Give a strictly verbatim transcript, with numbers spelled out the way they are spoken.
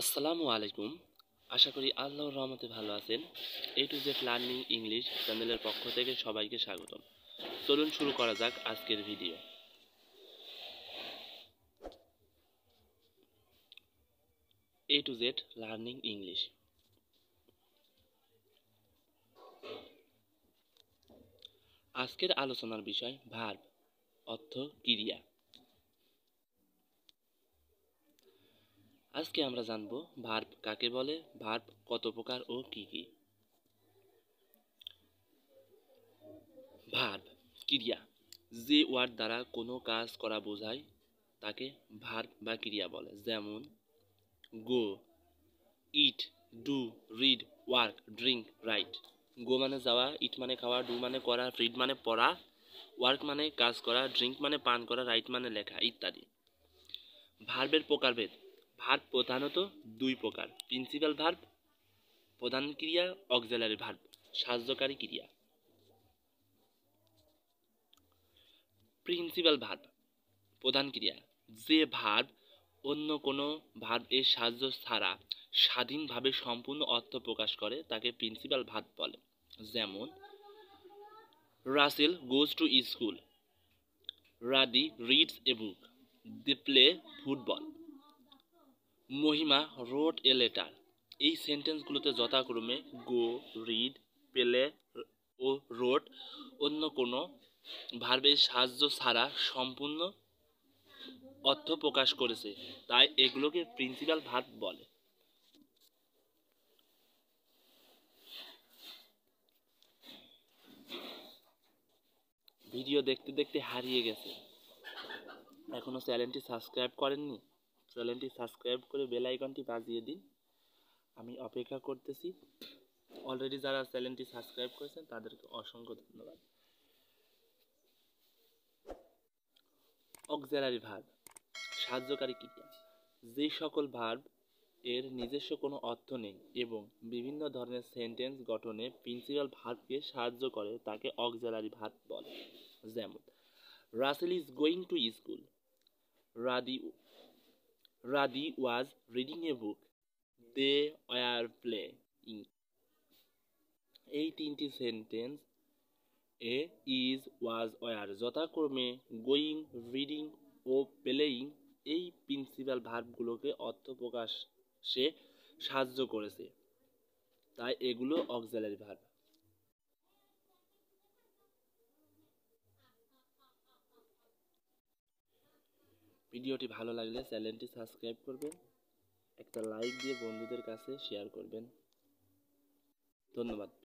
আসসালামু আলাইকুম। আশা করি আল্লাহর রহমতে ভালো আছেন। A to Z learning English চ্যানেলের পক্ষ থেকে সবাইকে স্বাগতম। চলুন শুরু করা যাক আজকের video. A to Z learning English. আজকের আলোচনার বিষয় ভার্ব, অর্থ ক্রিয়া। আজকে আমরা জানব ভার্ব কাকে বলে, ভার্ব কত প্রকার ও কি কি। ভার্ব ক্রিয়া, যে ওয়ার্ড দ্বারা কোনো কাজ করা বোঝায় তাকে ভার্ব বা ক্রিয়া বলে। যেমন go, eat, do, read, work, drink, write. Go মানে যাওয়া, ইট মানে খাওয়া, ডু মানে করা, রিড মানে পড়া, ওয়ার্ক মানে কাজ করা, ড্রিঙ্ক মানে পান করা, রাইট মানে লেখা ইত্যাদি। ভার্বের প্রকারভেদ। ভার্ব প্রধানত দুই প্রকার: প্রিন্সিপাল ভার্ব প্রধান ক্রিয়া, অক্সিলারি ভার্ব সাহায্যকারী ক্রিয়া। প্রিন্সিপাল ভার্ব প্রধান ক্রিয়া, যে ভার্ব অন্য কোনো ভার্ব এর সাহায্য ছাড়া স্বাধীনভাবে সম্পূর্ণ অর্থ প্রকাশ করে তাকে প্রিন্সিপাল ভার্ব বলে। যেমন Rasel goes to school, Radi reads a book, they play football, Mahima wrote a letter. এই সেন্টেন্সগুলোতে যথাক্রমে গো, রিড, প্লে ও রোট অন্য কোনো ভার্বের সাহায্য ছাড়া সম্পূর্ণ অর্থ প্রকাশ করেছে, তাই এগুলোকে প্রিন্সিপাল ভার্ব বলে। ভিডিও দেখতে দেখতে হারিয়ে গেছে, এখনো চ্যানেলটি সাবস্ক্রাইব করেননি? চ্যানেলটি সাবস্ক্রাইব করে বেল আইকনটি বাজিয়ে দিন, আমি অপেক্ষা করতেছি। অলরেডি যারা চ্যানেলটি সাবস্ক্রাইব করেছেন তাদেরকে অসংখ্য ধন্যবাদ। অক্সিলারি ভার্ব সাহায্যকারী ক্রিয়া, যে সকল ভার্ব এর নিজস্ব কোনো অর্থ নেই এবং বিভিন্ন ধরনের সেন্টেন্স গঠনে প্রিন্সিপাল ভার্বকে সাহায্য করে তাকে অক্সিলারি ভার্ব বলে। যেমন Rasel is going to school, Radi Radi was reading a book, they were playing. এই তিনটি সেন্টেন্স এ ইজ, ওয়াজ, ওয়ার যথাক্রমে গোয়িং, রিডিং ও প্লেয়িং এই প্রিন্সিপাল ভার্বগুলোকে অর্থ প্রকাশে সাহায্য করেছে, তাই এগুলো অক্সিলারি ভার্ব। ভিডিওটি ভালো লাগলে চ্যানেলটি সাবস্ক্রাইব করবেন, একটা লাইক দিয়ে বন্ধুদের কাছে শেয়ার করবেন। ধন্যবাদ।